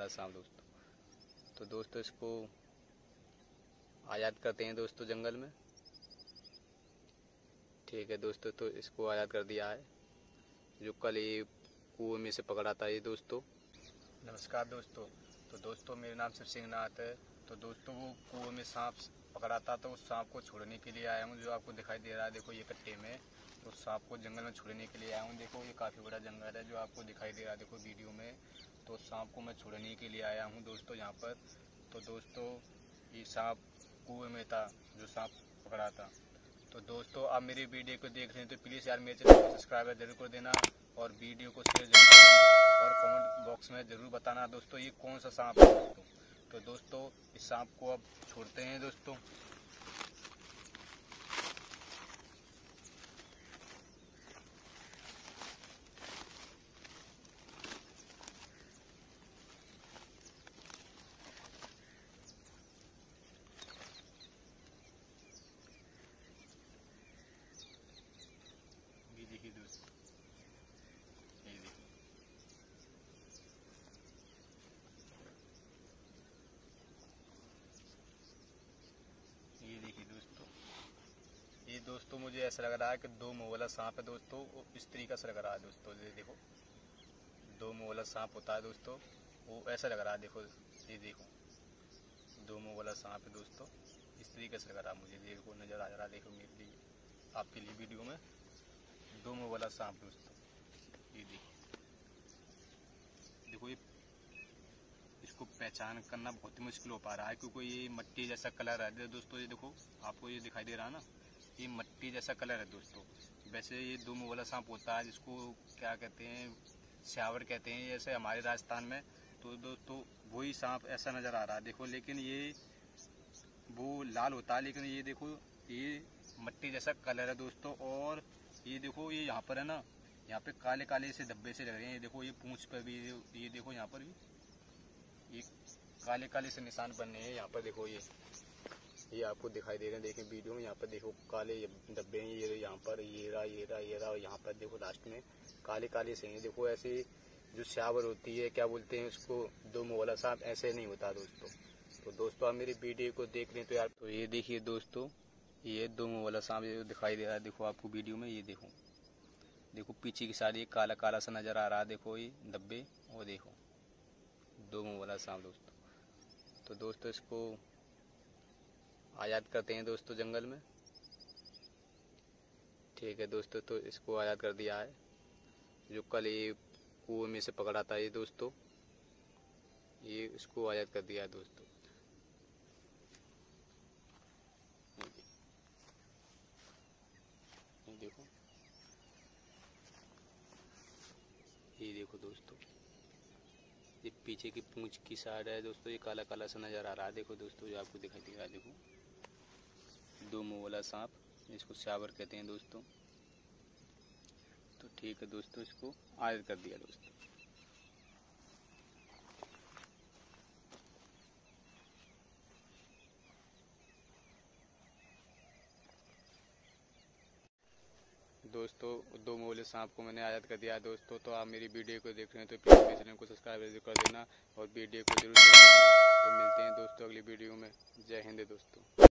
वाला सांप दोस्तों। तो दोस्तों इसको आज़ाद करते हैं दोस्तों जंगल में। ठीक है दोस्तों, तो इसको आज़ाद कर दिया है जो कल ये कुएं में से पकड़ा था ये दोस्तों। नमस्कार दोस्तों। तो दोस्तों मेरा नाम शिव सिंह नाथ है। तो दोस्तों वो कुएं में सांप पकड़ा था, तो उस सांप को छोड़ने के लिए आया हूँ। जो आपको दिखाई दे रहा है देखो ये कट्टे में, तो उस सांप को जंगल में छोड़ने के लिए आया हूँ। देखो ये काफ़ी बड़ा जंगल है जो आपको दिखाई दे रहा है देखो वीडियो में। तो उस सांप को मैं छोड़ने के लिए आया हूँ दोस्तों यहाँ पर। तो दोस्तों ये सांप कुएं में था जो सांप पकड़ा था। तो दोस्तों आप मेरी वीडियो को देख रहे हैं तो प्लीज़ यार मेरे चैनल को सब्सक्राइब जरूर कर देना और वीडियो को शेयर जरूर कर देना और कमेंट बॉक्स में ज़रूर बताना दोस्तों ये कौन सा सांप है दोस्तों। तो दोस्तों इस सांप को अब छोड़ते हैं दोस्तों। ये देखिए दोस्तों, ये देखिए ये दोस्तों मुझे ऐसा लग रहा है कि दो मुँह वाला सांप है दोस्तों। इस तरीका से लग रहा है दोस्तों। ये देखो दो मुँह वाला सांप होता है दोस्तों, वो ऐसा लग रहा है देखो। ये देखो दो मुँह वाला सांप है दोस्तों, इस तरीके से लग रहा है मुझे। देखो नज़र आ रहा है देखो मेरे लिए आपके लिए वीडियो में दो मुँह वाला सांप दोस्तों। ये देखो ये इसको पहचान करना बहुत ही मुश्किल हो पा रहा है क्योंकि ये मिट्टी जैसा कलर है दोस्तों। ये देखो आपको ये दिखाई दे रहा है ना, ये मिट्टी जैसा कलर है दोस्तों। वैसे ये दो मुँह वाला सांप होता है जिसको क्या कहते हैं, स्यावर कहते हैं जैसे हमारे राजस्थान में। तो दोस्तों वही सांप ऐसा नज़र आ रहा है देखो, लेकिन ये वो लाल होता है, लेकिन ये देखो ये मिट्टी जैसा कलर है दोस्तों। और ये देखो ये यहाँ पर है ना, यहाँ पे काले काले से धब्बे से लग रहे हैं। ये देखो ये पूंछ पर भी, ये देखो यहाँ पर भी ये काले काले से निशान बन रहे हैं यहाँ पर। देखो ये आपको दिखाई दे रहे हैं, देखें वीडियो में। यहाँ पर देखो काले धब्बे हैं, ये यहाँ पर ये रहा और यहाँ पर देखो लास्ट में काले काले से हैं। देखो ऐसे जो स्यावर होती है, क्या बोलते हैं उसको, दो मुँह वाला सांप ऐसे नहीं होता दोस्तों। तो दोस्तों आप मेरी वीडियो को देख रहे हैं तो यार, तो ये देखिए दोस्तों ये दो मुँह वाला सांप ये दिखाई दे रहा है देखो आपको वीडियो में। ये देखो पीछे की साइड ये काला काला सा नज़र आ रहा है देखो ये धब्बे, वो देखो दो मुँह वाला सांप दोस्तों। तो दोस्तों इसको आज़ाद करते हैं दोस्तों जंगल में। ठीक है दोस्तों, तो इसको आज़ाद कर दिया है जो कल ये कुएं में से पकड़ा था ये दोस्तों। ये इसको आज़ाद कर दिया है दोस्तों। ये देखो दोस्तों ये पीछे की पूंछ की साइड है दोस्तों, ये काला काला सा नज़र आ रहा है देखो दोस्तों, जो आपको दिखाई दे रहा है देखो दो मुँह वाला सांप, इसको स्यावर कहते हैं दोस्तों। तो ठीक है दोस्तों, इसको आज़ाद कर दिया दोस्तों। दोस्तों दो मुँह वाले सांप को मैंने आज़ाद कर दिया है दोस्तों। तो आप मेरी वीडियो को देख रहे हैं तो प्लीज़ मेरे चैनल को सब्सक्राइब जरूर कर देना और वीडियो को जरूर देख लेना। तो मिलते हैं दोस्तों अगली वीडियो में। जय हिंद दोस्तों।